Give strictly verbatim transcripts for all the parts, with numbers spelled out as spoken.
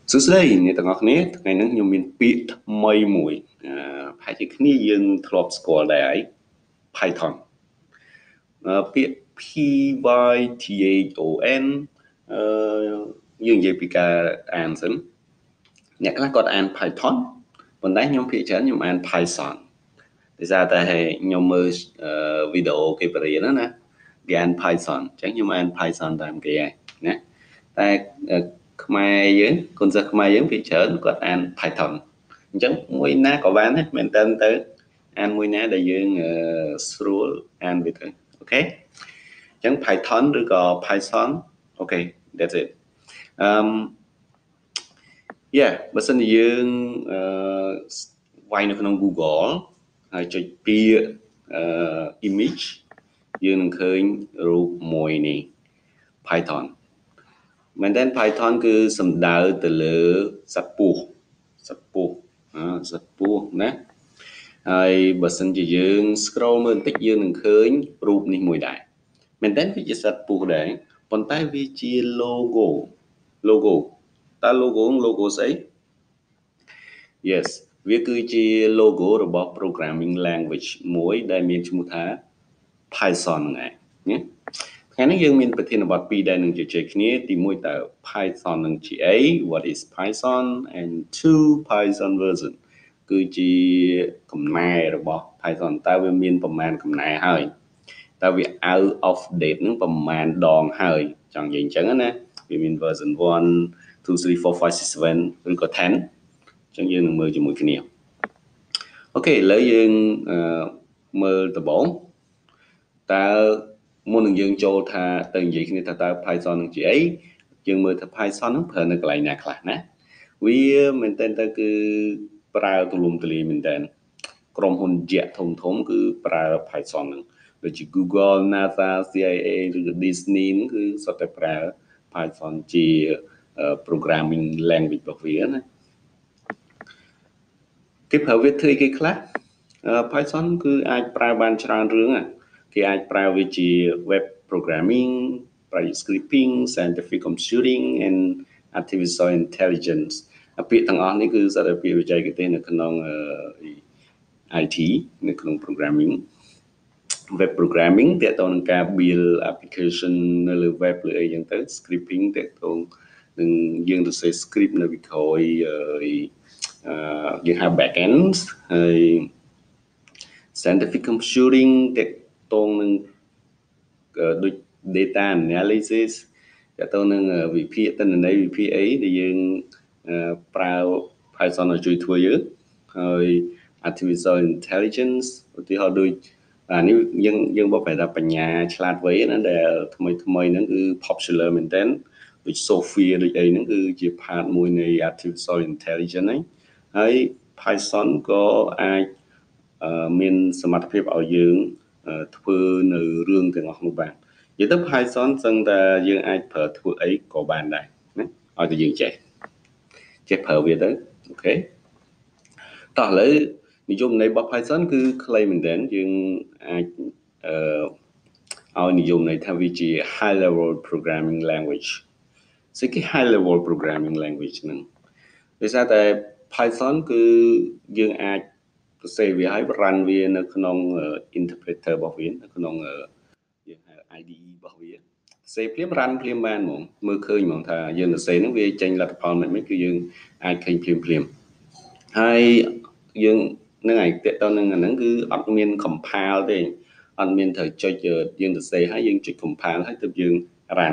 សួស្តីអ្នកទាំងអស់គ្នាថ្ងៃនេះខ្ញុំមានពាក្យថ្មីមួយប្រហែលជាគ្នាយើងធ្លាប់ស្គាល់ដែរហើយ Python ពាក្យ P Y T H O N អឺយើងនិយាយពីការអានសិនអ្នកខ្លះគាត់អាន Python ប៉ុន្តែខ្ញុំភាគច្រើនខ្ញុំអាន Python ដោយសារតែខ្ញុំមើលវីដេអូគេបរៀនណាគេអាន Python អញ្ចឹងខ្ញុំអាន Python តាមគេហើយណាតែខ្មែរយើងកូនសិស្សខ្មែរយើងភាគច្រើនគាត់អាន Python អញ្ចឹងមួយណាក៏បានដែរមែនតើទៅអានមួយណាដែលយើងស្រួលអានវាទៅអូខេអញ្ចឹង Python ឬក៏ Python អូខេ that's it um yeah បើសិនជាយើងអឺវាយនៅក្នុង Google ហើយចុចពាក្យអឺ image យើងនឹងឃើញរូបមួយនេះ Pythonមែនតើ Python គឺសំដៅទៅលើសត្វពស់សត្វពស់អឺសត្វពស់ណាហើយបើសិនជាយើង scroll មើលបន្តិចយើងនឹងឃើញរូបនេះមួយដែរមែនតើវាជាសត្វពស់ដែរប៉ុន្តែវាជា logo logo តើ logo logo ស្អី Yes វាគឺជា logo របស់ programming language មួយដែលមានឈ្មោះថា Python ហ្នឹងឯងថ្ងៃនេះយើងមានប្រធានបទពីរដែលនឹងជជែកគ្នាទីមួយតើ Python នឹងជាអី What is Python and two Python version គឺជាកំណែរបស់ Python តើវាមានប្រមាណកំណែហើយតើវា out of date នឹងប្រមាណដងហើយចង់និយាយអញ្ចឹងណាវាមាន version one two three four five six seven ឬក៏tenអញ្ចឹងយើងនឹងមើលជាមួយគ្នាអូខេឥឡូវយើងមើលដំបូងតើមុននឹងយើងចូលថាទៅនិយាយគ្នាថាតើ Python នឹងជាអីយើងមើលថា Python នឹងប្រើនៅកន្លែងណាខ្លះណាវាមែនតើទៅគឺប្រើទូលំទូលាយមែនតើក្រុមហ៊ុនយក្សធំធំគឺប្រើ Python នឹងដូចជា Google NASA C I A ឬក៏ Disney នឹងគឺសុទ្ធតែប្រើ Python ជា programming language របស់វាណាគេប្រើវាធ្វើអីគេខ្លះ Python គឺអាចប្រើបានច្រើនរឿងណាគេអាចប្រើវាជា web programming, project scripting, scientific computing and artificial intelligence ពាក្យទាំងអស់នេះគឺសិតតែពាក្យបច្ចេកទេសនៅក្នុង I T នៅក្នុង programming web programming ទាក់ទងនឹងការ build application នៅលើ web ឬអីចឹងទៅ scripting ទាក់ទងនឹងយើងទៅ say script នៅពីក្រោយអឺយើងហៅ back end ហើយ scientific computing ទាក់ទងនឹងដូច data analysis ទាក់ទងនឹងវិភាគទិន្នន័យវិភាគអីដែលយើងប្រើ Python ឲ្យជួយធ្វើយើងហើយ artificial intelligence ឧទាហរណ៍ដូចអានេះយើងយើងបកប្រែថាបញ្ញាឆ្លាតវៃណាដែលថ្មីថ្មីហ្នឹងគឺ popular មែនតើដូច Sophia ដូចអីហ្នឹងគឺជា part មួយនៃ artificial intelligence ហ្នឹងហើយ Python ក៏អាចមានសមត្ថភាពឲ្យយើងធ្វើនៅរឿងទាំងអស់នោះបាននិយាយទៅ Python សឹងតែយើងអាចប្រើធ្វើអីក៏បានដែរណាឲ្យតែយើងចេះចេះប្រើវាទៅអូខេតោះឥឡូវនិយមន័យរបស់ Python គឺខ្លីមែនទែនយើងអាចអឺឲ្យនិយមន័យថាវាជា high level programming language ស្អីគេ high level programming language ហ្នឹងដោយសារតែ Python គឺយើងអាចសរសេរវាឲ្យ run វានៅក្នុង interpreter របស់វានៅក្នុងយើងហៅ I D E របស់វាសរសេរភ្លាម run ភ្លាមបានហ្មងមើលឃើញហ្មងថាយើងសរសេរហ្នឹងវាចេញលទ្ធផលមិនមែនគឺយើងអាចឃើញភ្លាមភ្លាមហើយយើងនឹងឯងតទៅនឹងអាហ្នឹងគឺអត់មាន compile ទេអត់មានត្រូវចុចយើងសរសេរហើយយើងចុច compile ហើយទើបយើង run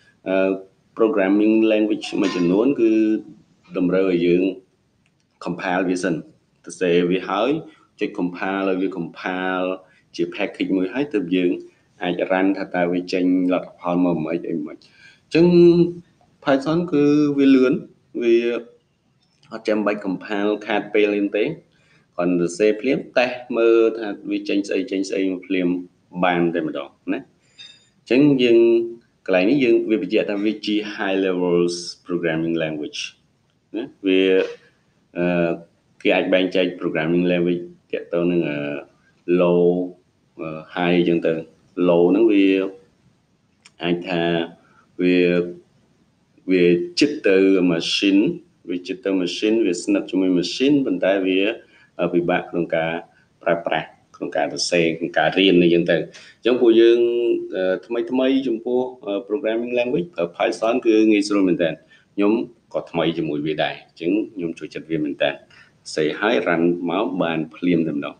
programming language មួយចំនួនគឺតម្រូវឲ្យយើង compile វាសិនសរសេរវាហើយចុច compile ឲ្យវា compile ជា package មួយហើយទើបយើងអាច run ថាតើវាចេញលទ្ធផលមកមិនអីមិនអញ្ចឹង Python គឺវាលឿនវាអត់ចាំបាច់ compile ខាតពេលទេគាត់សរសេរភ្លាមតេស្តមើលថាវាចេញស្អីចេញស្អីមកភ្លាមបានតែម្ដងណាអញ្ចឹងយើងកន្លែងនេះយើងវាបញ្ជាក់ថាវាជា high levels programming language ណាវាអឺគេអាចបែងចែក programming language ទាក់ទងនឹង low high អញ្ចឹងទៅ low ហ្នឹងវាអាចថាវាវាជិតទៅ machine digital machine វាស្និទ្ធជាមួយ machine ប៉ុន្តែវាពិបាកក្នុងការប្រើប្រាស់ក្នុងការសរសេរក្នុងការរៀននេះចឹងទៅអញ្ចឹងពួកយើងថ្មីថ្មីចំពោះ programming language ប្រើ Python គឺងាយស្រួលមែនតើខ្ញុំក៏ថ្មីជាមួយវាដែរអញ្ចឹងខ្ញុំចូលចិត្តវាមែនតើសេឲ្យ run មកបានភ្លាមតែម្ដង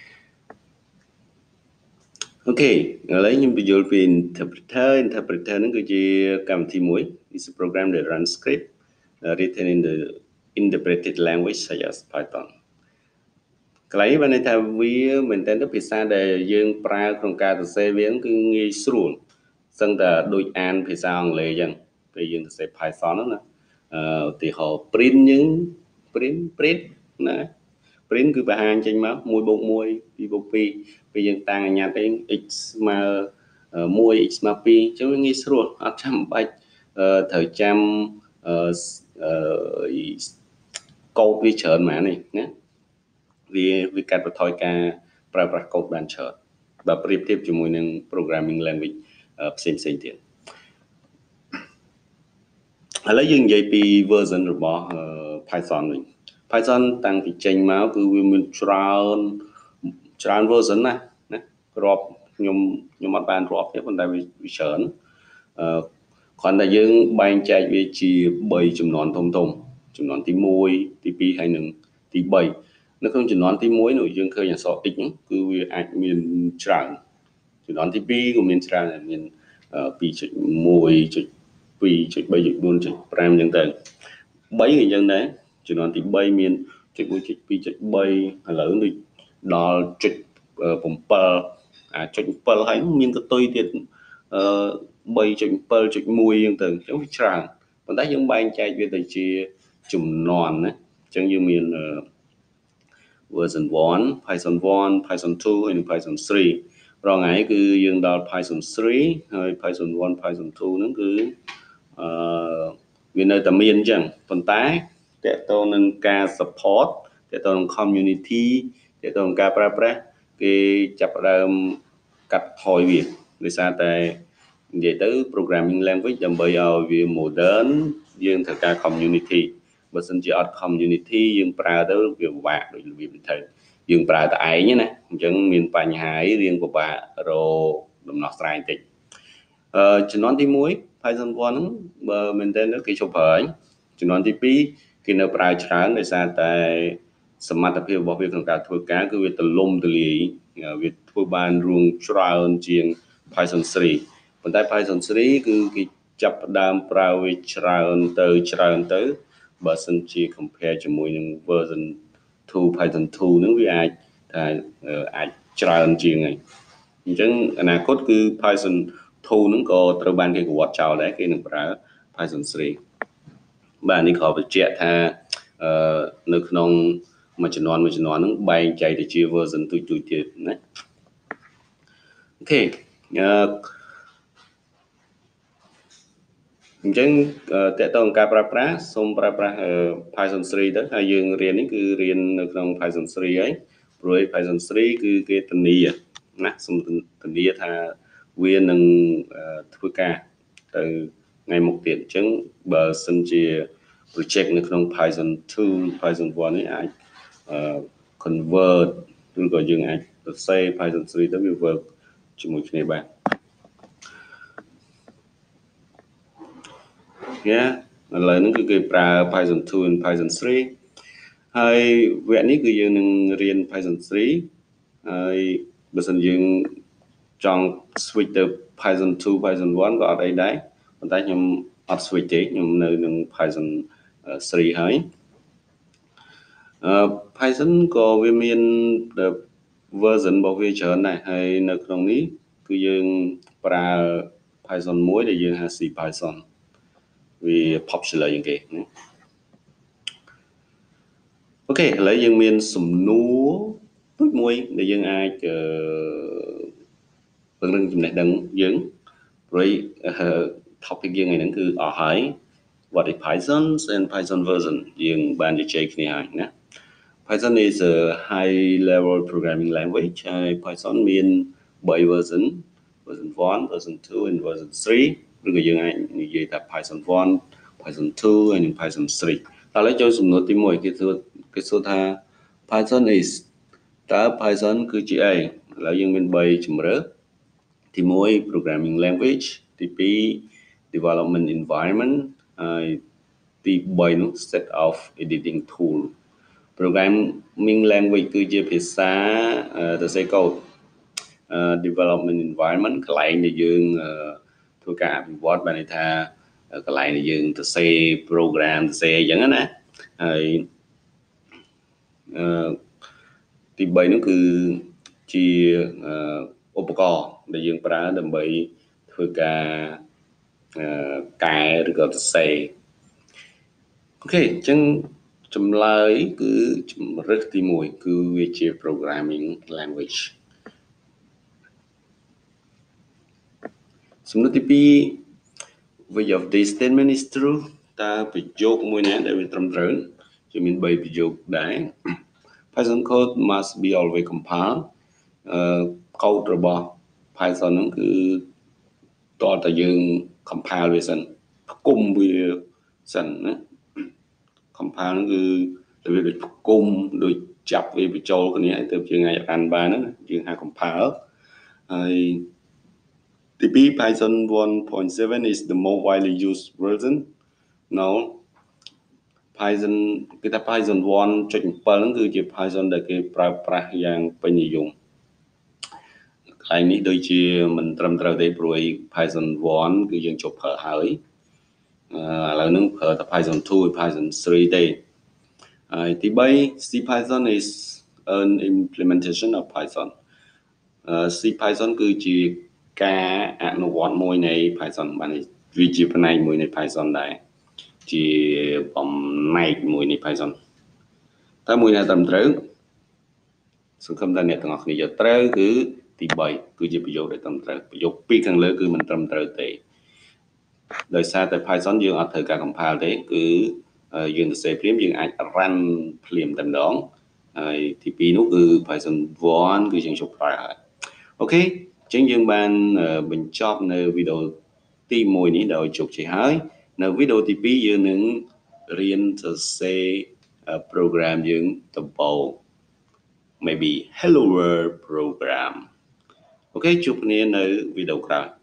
អូខេឥឡូវខ្ញុំបញ្យល់ពី interpreter interpreter ហ្នឹងគឺជាកម្មវិធីមួយ is a program that runs script uh, written in the interpreted language such as Python កន្លែងបានន័យថាវាមែនតើភាសាដែលយើងប្រើក្នុងការសរសេរវាគឺងាយស្រួលសឹងតែដូចអានភាសាអង់គ្លេសអញ្ចឹងពេលយើងសរសេរ Python ហ្នឹងណាអឺឧទាហរណ៍ print យើង print print ណា print គឺបង្ហាញចេញមក1បូក1 2បូក2ពេលយើងតាំងអាញាត់អី x ស្មើ1 x ស្មើ2អញ្ចឹងវាងាយស្រួលអត់ចាំបាច់ត្រូវចាំអឺកូដវាច្រើនហ្មងនេះណាវាវាកាត់បន្ថយការប្រើប្រាស់កូដបានច្រើនបើប្រៀបធៀបជាមួយនឹង programming language ផ្សេងផ្សេងទៀតឥឡូវយើងនិយាយពី version របស់ Python វិញ Python តាំងពីចេញមកគឺវាមានច្រើនច្រើន version ណាណារាប់ខ្ញុំខ្ញុំអត់បានរាប់ទេប៉ុន្តែវាច្រើនអឺគ្រាន់តែយើងបែងចែកវាជា3ចំនួនធំធំចំនួនទី1ទី2ហើយនិងទី3នៅក្នុងចំនួនទី1នោះយើងឃើញអក្សរ x ហ្នឹងគឺវាអាចមានច្រើនចំនួនទី2ក៏មានច្រើនមាន 2.1.2.3.4.5 អញ្ចឹងទៅ3ក៏អញ្ចឹងដែរចំនួនទី3មាន .1.2.3 ឥឡូវដូចដល់ .7 អាច .7 ហើយមានកតុយទៀតអឺ 3.7.1 អញ្ចឹងទៅអញ្ចឹងវាច្រើនប៉ុន្តែយើងបែងចែកវាទៅជាចំនួនណាអញ្ចឹងយើងមាន version 1 Python 1 Python 2 ហើយនិង Python 3 រងថ្ងៃគឺយើងដល់ Python 3 ហើយ Python 1 Python 2 ហ្នឹងគឺអឺវានៅតែមានអញ្ចឹងប៉ុន្តែតើតើនឹងការ support តើតើនឹង community តើតើនឹងការប្រើប្រាស់គេចាប់ផ្ដើមកាត់ថយវាដោយសារតែនិយាយទៅ programming language ដើម្បីឲ្យវា modern យើងត្រូវការ community បើសិនជាអត់ community យើងប្រើទៅវាពិបាកដូចរបៀបទៅយើងប្រើតែឯងណាអញ្ចឹងមានបញ្ហារៀងពិបាករកដំណោះស្រាយបន្តិចអឺជំនាន់ទី1 Python 1ហ្នឹងបើមែនតើគេជប់ប្រើជំនាន់ទី2គេនៅប្រើច្រើនដោយសារតែសមត្ថភាពរបស់វាក្នុងការធ្វើការគឺវាទលំទលាយវាធ្វើបានរួមច្រើនជាង Python 3ប៉ុន្តែ Python 3គឺគេចាប់ផ្ដើមប្រើវាច្រើនទៅច្រើនទៅបើសិនជា compare ជាមួយនឹង version 2 Python 2ហ្នឹងវាអាចថាអាចច្រើនជាងហើយអញ្ចឹងអនាគតគឺ Python 2ហ្នឹងក៏ត្រូវបានគេកវត្តចោលដែរគេនឹងប្រើ Python 3បាទនេះក៏បញ្ជាក់ថាអឺនៅក្នុងមួយជំនាន់មួយជំនាន់ហ្នឹងបែងចែកទៅជា version ទូចទូចទៀតណាអូខេអឺអញ្ចឹងតើតើការប្រើប្រាស់សូមប្រើប្រាស់ Python 3ទៅហើយយើងរៀននេះគឺរៀននៅក្នុង Python 3ហើយព្រោះ Python 3គឺគេធានាណាសូមធានាថាវានឹងធ្វើការទៅថ្ងៃមុខទៀតអញ្ចឹងបើសិនជា project នៅក្នុង Python 2 Python 1នេះអាច convert ឬក៏យើងអាចសរសេរ Python 3ទៅវា work ជាមួយគ្នាបានយ៉ាឥឡូវហ្នឹងគឺគេប្រើ Python 2 and Python 3ហើយវគ្គនេះគឺយើងនឹងរៀន Python 3ហើយបើសិនយើងចង់ switch ទៅ Python 2 Python 1ក៏អត់អីដែរប៉ុន្តែខ្ញុំអត់ switch ទេខ្ញុំនៅនឹង Python 3ហើយអឺ Python ក៏វាមាន version របស់វាច្រើនដែរហើយនៅក្នុងនេះគឺយើងប្រើ Python មួយដែលយើងហៅ C Python វា popular ជាងគេណាអូខេឥឡូវយើងមានសំណួរទូចមួយដែលយើងអាចពង្រឹងចំណេះដឹងយើងព្រោះ topic យើងថ្ងៃហ្នឹងគឺអស់ហើយ what is Python and Python version យើងបានជជែកគ្នាហើយណា Python is a high level programming language ហើយ Python មាន3 version version 1 version 2 and version 3ឬក៏យើងអាចនិយាយថា Python 1 Python 2 ហើយនិង Python 3 តើឥឡូវចូលសំណួរទីមួយគេសួរគេសួរថា Python is តើ Python គឺជាអីឥឡូវយើងមានបីជម្រើសទីមួយ programming language ទីពីរ development environment ហើយទីបីនោះ set of editing tool programming language គឺជាភាសាសរសេរកូដ development environment កន្លែងដែលយើងធ្វើការអភិវឌ្ឍបានន័យថាកន្លែងដែលយើងសរសេរ program សរសេរអញ្ចឹងណាហើយអឺទីបីនោះគឺជាឧបករណ៍ដែលយើងប្រើដើម្បីធ្វើការកែឬក៏សរសេរអូខេអញ្ចឹងចម្លើយគឺជំរើសទីមួយគឺវាជា programming language សំណួរទីពីរ which of these statement is true តើប្រយោគមួយណាដែលវាត្រឹមត្រូវជាមានបីប្រយោគដែរ Python code must be always compiled អឺ code របស់ Python ហ្នឹងគឺតើតើយើង compile វាសិនផ្គុំវាសិនណា compile ហ្នឹងគឺរបៀបដូចផ្គុំដូចចាប់វាបញ្ចូលគ្នាឲ្យទៅយើងអាចអានបានហ្នឹងយើងហៅ compile ហើយទីពីរ Python one point seven is the most widely used version no Python គេថា Python one point seven ហ្នឹងគឺជា Python ដែលគេប្រើប្រាស់យ៉ាងពេញនិយមកន្លែងនេះដូចជាមិនត្រឹមត្រូវទេព្រោះ Python one គឺយើងជប់ប្រើហើយឥឡូវហ្នឹងប្រើតែ Python two ឬ Python three ទេហើយទីបី CPython is an implementation of Python CPython គឺជាការអនុវត្តមួយនៃ Python បានវាជាផ្នែកមួយនៃ Python ដែរជាបំណែកមួយនៃ Python តើមួយណាត្រឹមត្រូវសង្ឃឹមថាអ្នកទាំងអស់គ្នាយកត្រូវគឺទីបីគឺជាប្រយោគដែលត្រឹមត្រូវប្រយោគពីរខាងលើគឺមិនត្រឹមត្រូវទេដោយសារតែ Python យើងអត់ត្រូវការ compile ទេគឺយើងសរសេរភ្លាមយើងអាច run ភ្លាមតែម្ដងហើយទីពីរនោះគឺ Python one គឺយើងជប់ប្រើហើយអូខេអញ្ចឹងយើងបានបញ្ចប់នៅវីដេអូទីមួយនេះដោយជោគជ័យហើយនៅវីដេអូទីពីរយើងនឹងរៀនសរសេរ program យើងដំបូង maybe hello world program អូខេជួបគ្នានៅវីដេអូក្រោយ